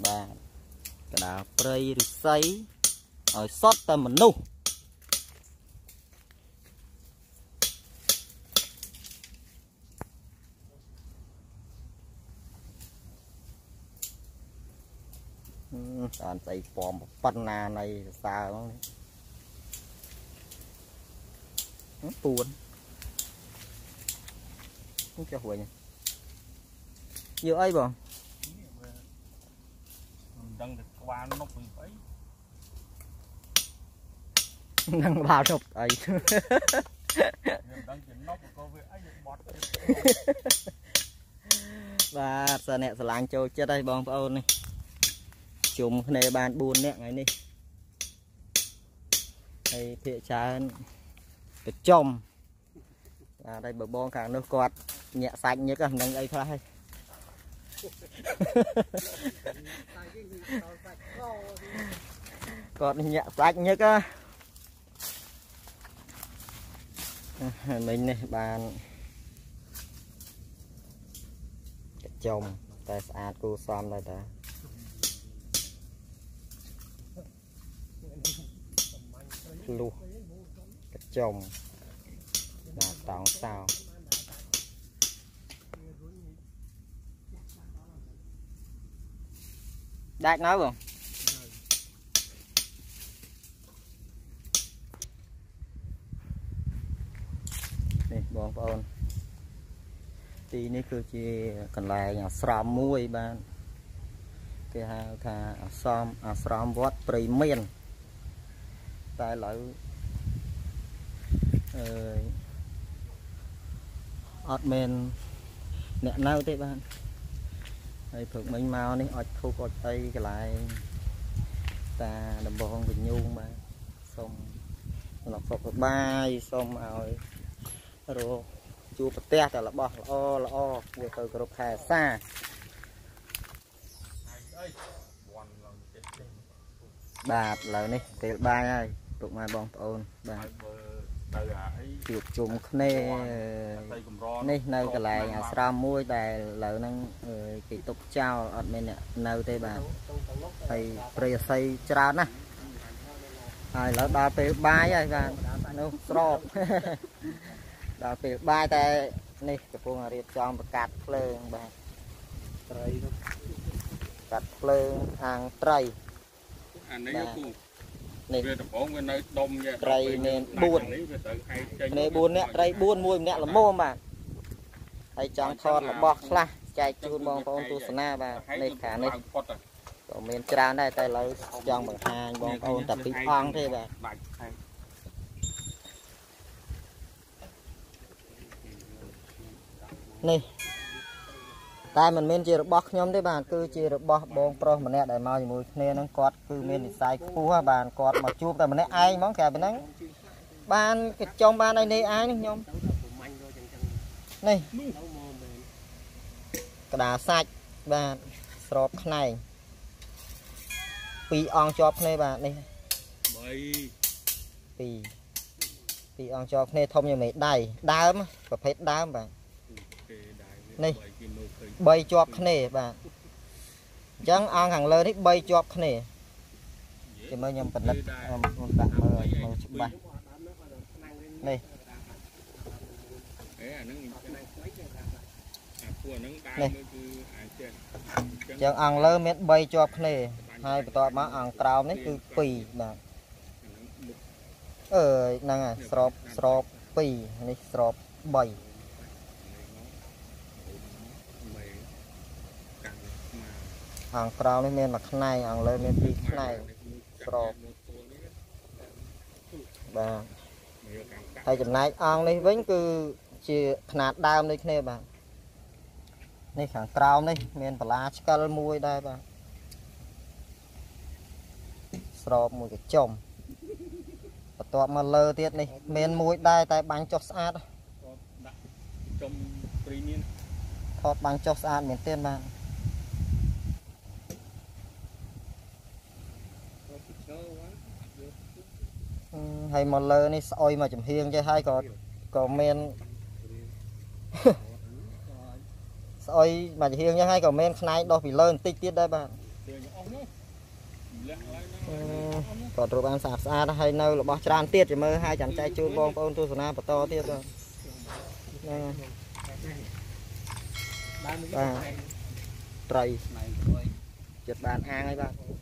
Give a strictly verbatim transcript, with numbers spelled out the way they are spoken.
បាទកដាព្រៃឫស្សីឲ្យសតតែមនុស្សបានស្អីពំប៉ុណ្ណានៃសើហ្នឹងពួននេះចុះវិញយកអីបងមិនដឹងទៅក្បាលនប់អីនឹងក្បាលនប់អីមិនដឹងជានប់ក៏វាអីបត់បាទសិនអ្នកស្រឡាញ់ចូលចិត្តហើយបងប្អូននេះជុំគ្នាបានបួននាក់ថ្ងៃនេះហើយភាកច្រើនទៅចំបាទហើយបើបងខាងនោះគាត់ញាក់សាច់ញឹកហ្នឹងអីខ្លះហើយគាត់ញាក់សាច់ញឹកហ៎មិញនេះបានចំតែស្អាតគូសមដែរតាលុះកញ្ចំបាទតោងសោដាច់នៅបងនេះបងប្អូនទីនេះគឺជាកន្លែងអាស្រមមួយបាទគេហៅថាអាស្រមអាស្រមវត្តព្រៃមានតែឥឡូវអឺអត់មែនអ្នកនៅទេបាទហើយព្រឹកមិញមកនេះអត់ធូបអត់អីកន្លែងតាដំបងវិញ្ញូងបាទសូមលោកសុខសប្បាយសូមឲ្យរកជួបប្រទះតែរបស់ល្អល្អវាទៅគ្រប់ខែសាបាទឥឡូវនេះពេលបាយហើយពុកម៉ែបងប្អូនបាទជួបជុំគ្នានេះនៅកន្លែងអាស្រមមួយដែលឥឡូវហ្នឹងគេទុកចោលអត់មានអ្នកនៅទេបាទហើយព្រៃអស័យច្រើនណាស់ហើយឥឡូវដល់ពេលបាយហើយបាទនោះស្របដល់ពេលបាយតែនេះកំពុងរៀបចំប្រកាសភ្លើងបាទត្រីកាត់ភ្លើងអាងត្រីអានេះគូនេះវាដំបងវានៅដុំត្រីមានបួននេះបួនអ្នកត្រីបួនមួយម្នាក់ល្មមបាទហើយចង់ថតរបស់ខ្លះចែកជូនបងប្អូនទស្សនាបាទនេះខាងនេះក៏មានច្រើនដែរតែឥឡូវចង់បង្ហាញបងប្អូនតែពីអង្គទេបាទនេះតែមិនមែនជារបស់ខ្ញុំទេបាទគឺជារបស់បងប្រុសម្នាក់ដែលមកជាមួយគ្នាហ្នឹងគាត់គឺមាននិស្ស័យខ្ពស់បាទគាត់មកជួបតែម្នាក់ឯងហ្មងតែប៉ុណ្ណឹងបានគេចំបានឲ្យនេះឯងខ្ញុំនេះក្តារសាច់បាទស្របខ្នែងពីរអង្គជាប់គ្នាបាទនេះពីរពីរអង្គជាប់គ្នាធំជាងមេដៃដើមប្រភេទដើមបាទនេះបីជាប់គ្នាបាទអញ្ចឹងអង្គខាងលើនេះបីជាប់គ្នាគេមើលខ្ញុំផលិតខ្ញុំដាក់មើលមើលច្បាស់នេះអេអាហ្នឹងអាពួកហ្នឹងដើមគឺអាចចេះអញ្ចឹងអង្គលើមានបីជាប់គ្នាហើយបន្ទាប់មកអង្គក្រោមនេះគឺពីរបាទអឺហ្នឹងហើយស្របស្របពីរនេះស្របបីអង្គក្រោមនេះមានមួយខ្នែងអង្គលើមានពីរខ្នែងស្របបាទហើយចំណែកអង្គនេះវិញគឺជាຂະຫນាតដើមដូចគ្នាបាទនេះខាងក្រោមនេះមានបលាឆ្កិលមួយដែរបាទស្របមួយកញ្ចុំបន្ទាប់មកលើទៀតនេះមានមួយដែរតែបាញ់ចុះស្អាតដាក់ចុំព្រីមៀមថតបាញ់ចុះស្អាតមែនទេបាទហើយមកលើនេះស្អុយមកចំហៀងចេះហើយក៏ក៏មានស្អុយមកចំហៀងចេះហើយក៏មានខ្នែងដោះពីលើបន្តិចទៀតដែរបាទ còn rồi bạn sạp xa hay nơi là bỏ tràn tiết thì mơ hai chàng trai chun bong ôn tu sona và to tiết rồi ba trời chật bàn hang ấy bạn